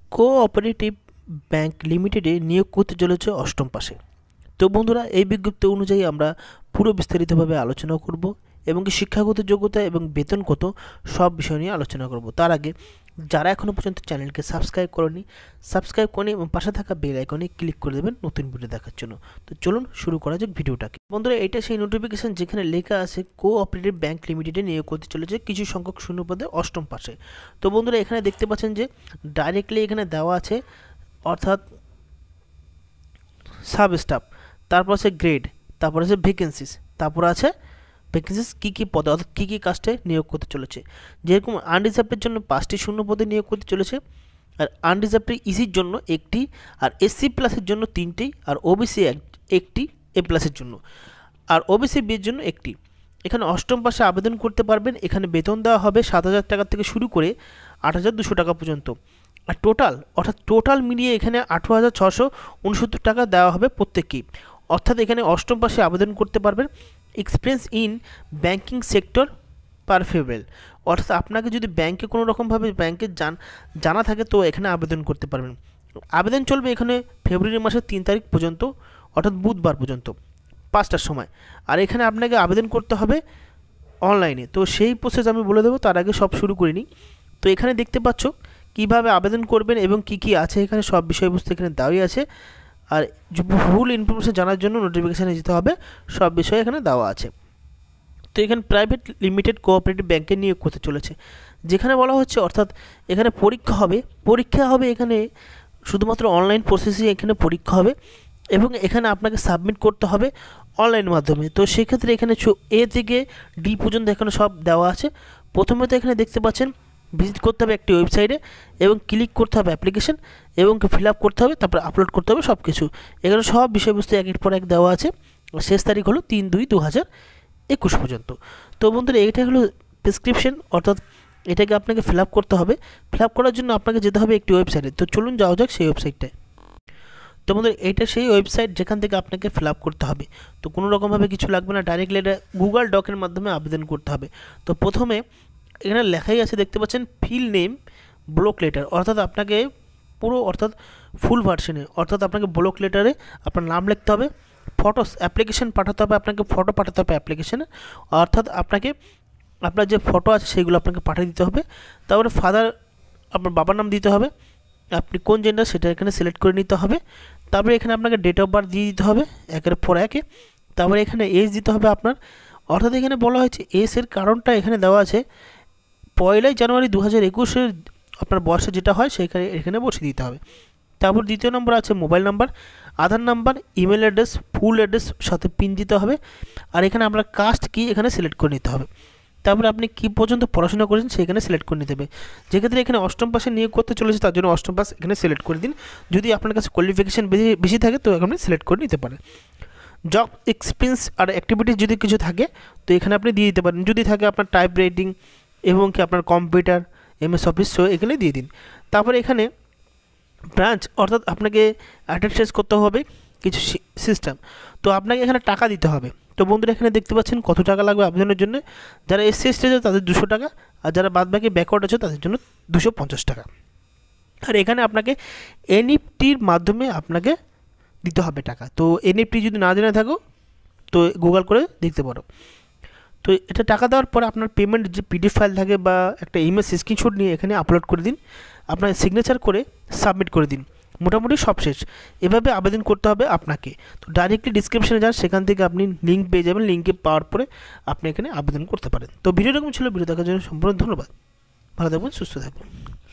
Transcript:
Cooperative bank লিমিটেডে নিয়োগ করতে চলেছে অষ্টম পাশে। তো বন্ধুরা, এই বিজ্ঞপ্তি অনুযায়ী আমরা পুরো বিস্তারিতভাবে আলোচনা করব এবং কি শিক্ষাগত যোগ্যতা এবং বেতন কত সব বিষয় নিয়ে আলোচনা করব। তার আগে যারা এখনও পর্যন্ত চ্যানেলকে সাবস্ক্রাইব করেনি এবং পাশে থাকা বেল আইকনে ক্লিক করে দেবেন নতুন ভিডিও দেখার জন্য। তো চলুন শুরু করা যাক ভিডিওটাকে। বন্ধুরা, এটা সেই নোটিফিকেশন যেখানে লেখা আছে কোঅপারেটিভ ব্যাংক লিমিটেডে নিয়োগ করতে চলেছে কিছু সংখ্যক শূন্যপদে অষ্টম পাশে। তো বন্ধুরা, এখানে দেখতে পাচ্ছেন যে ডাইরেক্টলি এখানে দেওয়া আছে, অর্থাৎ সাব স্টাফ, তারপর আছে গ্রেড, তারপর আছে ভ্যাকেন্সিস, তারপর আছে ভ্যাকেন্সিস কী কী পদে অর্থাৎ কী কী কাস্টে নিয়োগ করতে চলেছে। যেরকম আনরিজার্ভের জন্য 5টি শূন্য পদে নিয়োগ করতে চলেছে, আর আনরিজার্ভের ইসির জন্য 1টি, আর এসসি প্লাসের জন্য 3টি, আর ওবিসি 1টি এ প্লাসের জন্য, আর ওবিসি বির জন্য 1টি। এখানে অষ্টম পাশে আবেদন করতে পারবেন। এখানে বেতন দেওয়া হবে 7,000 টাকা থেকে শুরু করে 8,200 টাকা পর্যন্ত। আর টোটাল মিলিয়ে এখানে 18,669 টাকা দেওয়া হবে প্রত্যেককেই। অর্থাৎ এখানে অষ্টম পাশে আবেদন করতে পারবেন experience in banking sector preferable, অর্থাৎ আপনাকে যদি ব্যাংকে কোনো রকমভাবে ব্যাংকের জানা থাকে তো এখানে আবেদন করতে পারবেন। আবেদন চলবে এখানে ফেব্রুয়ারি মাসের 3 তারিখ পর্যন্ত, অর্থাৎ বুধবার পর্যন্ত 5টার সময়। আর এখানে আপনাকে আবেদন করতে হবে অনলাইনে। তো সেই প্রসেস আমি বলে দেবো, তার আগে সব শুরু করিনি। তো এখানে দেখতে পাচ্ছ কিভাবে আবেদন করবেন এবং কি কি আছে, এখানে সব বিষয়বস্তু এখানে দেওয়াই আছে। আর ফুল ইনফরমেশন জানার জন্য নোটিফিকেশানে যেতে হবে, সব বিষয় এখানে দেওয়া আছে। তো এখানে প্রাইভেট লিমিটেড কোঅপারেটিভ ব্যাংকে নিয়োগ করতে চলেছে, যেখানে বলা হচ্ছে, অর্থাৎ এখানে পরীক্ষা হবে এখানে শুধুমাত্র অনলাইন প্রসেসে এখানে পরীক্ষা হবে এবং এখানে আপনাকে সাবমিট করতে হবে অনলাইনের মাধ্যমে। তো সেক্ষেত্রে এখানে এ থেকে ডি পর্যন্ত এখানে সব দেওয়া আছে। প্রথমে তো এখানে দেখতে পাচ্ছেন ভিজিট করতে হবে একটি ওয়েবসাইটে এবং ক্লিক করতে হবে অ্যাপ্লিকেশন এবং ফিল আপ করতে হবে, তারপর আপলোড করতে হবে সব কিছু। এখানে সব বিষয়বস্তু একের পর এক দেওয়া আছে। শেষ তারিখ হলো 3/2/2021 পর্যন্ত। তো বন্ধুরা, এইটা হলো প্রেসক্রিপশন, অর্থাৎ এটাকে আপনাকে ফিল আপ করতে হবে। ফিল আপ করার জন্য আপনাকে যেতে হবে একটি ওয়েবসাইটে। তো চলুন যাওয়া যাক সেই ওয়েবসাইটটায়। তো বন্ধুরা, এটা সেই ওয়েবসাইট যেখান থেকে আপনাকে ফিল আপ করতে হবে। তো কোনো রকমভাবে কিছু লাগবে না, ডাইরেক্টলি এটা গুগল ডকের মাধ্যমে আবেদন করতে হবে। তো প্রথমে এখানে লেখাই আছে, দেখতে পাচ্ছেন ফিল নেম ব্লক লেটার, অর্থাৎ আপনাকে অর্থাৎ ফুল ভার্সনে, অর্থাৎ আপনাকে ব্লক লেটারে আপনার নাম লিখতে হবে। ফটোস অ্যাপ্লিকেশন পাঠাতে হবে, আপনাকে ফটো পাঠাতে হবে অ্যাপ্লিকেশানে, অর্থাৎ আপনাকে আপনার যে ফটো আছে সেগুলো আপনাকে পাঠিয়ে দিতে হবে। তারপরে ফাদার, আপনার বাবার নাম দিতে হবে, আপনি কোন জেন্ডার সেটা এখানে সিলেক্ট করে নিতে হবে। তারপরে এখানে আপনাকে ডেট অফ বার্থ দিয়ে দিতে হবে একের পর একে। তারপরে এখানে এজ দিতে হবে আপনার, অর্থাৎ এখানে বলা হয়েছে এজের কারণটা এখানে দেওয়া আছে 1 জানুয়ারি 2021 আপনার বয়সে যেটা হয় সেখানে এখানে বসিয়ে দিতে হবে। তারপর দ্বিতীয় নম্বর আছে mobile number, Aadhaar number, email address, full address সাথে পিন দিতে হবে। আর এখানে আপনার কাস্ট কি এখানে সিলেক্ট করে নিতে হবে। তারপরে আপনি কী পর্যন্ত পড়াশোনা করেছেন সেখানে সিলেক্ট করে নিতে হবে। যেক্ষেত্রে এখানে অষ্টম পাশে নিয়োগ করতে চলেছে তার জন্য অষ্টম পাস এখানে সিলেক্ট করে দিন। যদি আপনার কাছে কোয়ালিফিকেশান বেশি থাকে তো এখানে সিলেক্ট করে নিতে পারেন। জব এক্সপিরিয়েন্স আর অ্যাক্টিভিটিস যদি কিছু থাকে তো এখানে আপনি দিয়ে দিতে পারেন। যদি থাকে আপনার টাইপ রাইটিং এবং কি আপনার কম্পিউটার, MS অফিস, সো এখানে দিয়ে দিন। তারপরে এখানে ব্রাঞ্চ, অর্থাৎ আপনাকে অ্যাটেন্ডেন্স করতে হবে কিছু সিস্টেম, তো আপনাকে এখানে টাকা দিতে হবে। তো বন্ধুরা, এখানে দেখতে পাচ্ছেন কত টাকা লাগবে আবেদনের জন্য। যারা SC ST আছে তাদের 200 টাকা, আর যারা বাদবাকি ব্যাকওয়ার্ড আছে তাদের জন্য 250 টাকা। আর এখানে আপনাকে NEFTর মাধ্যমে আপনাকে দিতে হবে টাকা। তো NEFT যদি না জেনে থাকো তো গুগল করে দেখতে পারো। তো এটা টাকা দেওয়ার পরে আপনার পেমেন্ট যে PDF ফাইল থাকে বা একটা ইমেজ স্ক্রিনশট নিয়ে এখানে আপলোড করে দিন, আপনার সিগনেচার করে সাবমিট করে দিন। মোটামুটি সব শেষ। এভাবে আবেদন করতে হবে আপনাকে। তো ডাইরেক্টলি ডিসক্রিপশনে যান, সেখান থেকে আপনি লিঙ্ক পেয়ে যাবেন। লিঙ্কে পাওয়ার পরে আপনি এখানে আবেদন করতে পারেন। তো ভিডিও এরকম ছিল। ভিডিও দেখার জন্য সম্পূর্ণ ধন্যবাদ। ভালো থাকবেন, সুস্থ থাকবেন।